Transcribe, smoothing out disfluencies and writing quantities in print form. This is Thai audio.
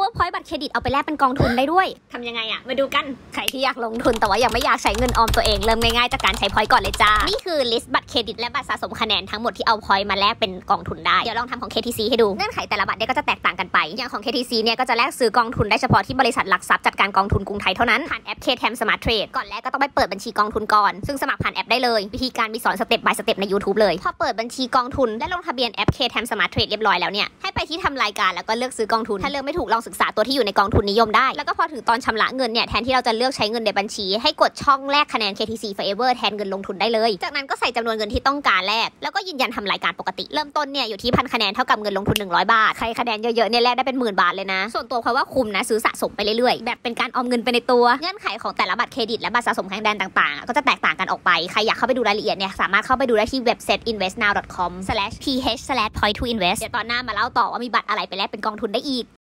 ว่าพอยต์บัตรเครดิตเอาไปแลกเป็นกองทุนได้ด้วยทำยังไงอะมาดูกันใครที่อยากลงทุนแต่ว่ายังไม่อยากใช้เงินออมตัวเองเริ่มง่ายๆจากการใช้พอยต์ก่อนเลยจ้านี่คือลิสต์บัตรเครดิตและบัตรสะสมคะแนนทั้งหมดที่เอาพอยต์มาแลกเป็นกองทุนได้เดี๋ยวลองทำของ KTC ให้ดูเงื่อนไขแต่ละบัตรเนี่ยก็จะแตกต่างกันไปอย่างของ KTC เนี่ยก็จะแลกซื้อกองทุนได้เฉพาะที่บริษัทหลักทรัพย์จัดการกองทุนกรุงไทยเท่านั้นผ่านแอป KTM Smart Trade ก่อนแรกก็ต้องไปเปิดบัญชีกองทุนก่อนซึ่งสมัครผ่านแอปได้เลยวิธีการมีสอนสเต็ป by สเต็ปใน YouTube เลยพอเปิดบัญชีกองทุนและลงทะเบียนแอป KTM Smart Trade เรียบร้อยแล้วเนี่ยให้ไปที่ทำรายการแล้วก็เลือกซื้อกองทุนถ้าเลือกไม่ถูกลองศึกษาตัวที่อยู่ในกองทุนนิยมได้แล้วก็พอถึงตอนชำระเงินเนี่ยแทนที่เราจะเลือกใช้เงินในบัญชีให้กดช่องแลกคะแนน KTC Forever แทนเงินลงทุนได้เลยจากนั้นก็ใส่จำนวนเงินที่ต้องการแลกแล้วก็ยืนยันทำรายการปกติเริ่มต้นเนี่ยอยู่ที่1,000 คะแนนเท่ากับเงินลงทุน100 บาทใครคะแนนเยอะๆเนี่ยแลกได้เป็น10,000 บาทเลยนะส่วนตัวเพราะว่าคุ้มนะซื้อสะสมไปเรื่อยๆแบบเป็นการออมเงินไปในตัวเงื่อนไขของแต่ละบัตรเครดิตและบัตรสะสมคะแนนต่างๆก็จะแตกต่างกันออกไปใครอยากเข้าไปดูรายละเอียดเนี่ยสามารถเข้าไปดูได้ที่เว็บไซต์ investnow.com/th/point2invest เดี๋ยวตอนหน้ามาเล่าต่อว่ามีบัตรอะไรไปแลกเป็นกองทุนได้อีก